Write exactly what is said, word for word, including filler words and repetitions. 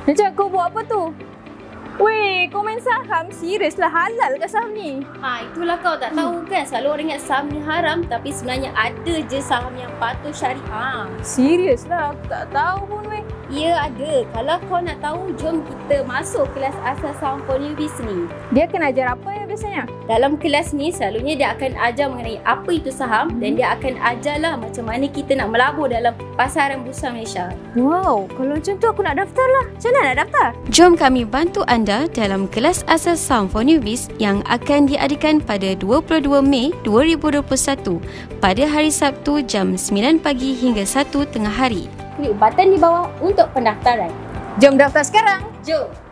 Macam kau buat apa tu? Weh, kau main saham? Serius lah, halal ke saham ni? Ha, itulah kau tak tahu kan. Selalu orang ingat saham ni haram, tapi sebenarnya ada je saham yang patuh syariah. Serius lah, aku tak tahu pun weh. Ya, ada. Kalau kau nak tahu, jom kita masuk kelas asas saham for newbies ni. Dia akan ajar apa ya biasanya? Dalam kelas ni, selalunya dia akan ajar mengenai apa itu saham hmm. dan dia akan ajarlah macam mana kita nak melabur dalam pasaran bursa Malaysia. Wow, kalau macam tu aku nak daftar lah. Macam mana nak daftar? Jom kami bantu anda dalam kelas asas saham for newbies yang akan diadakan pada dua puluh dua Mei dua ribu dua puluh satu pada hari Sabtu jam sembilan pagi hingga satu tengah hari. Klik button di bawah untuk pendaftaran. Jom daftar sekarang. Jom!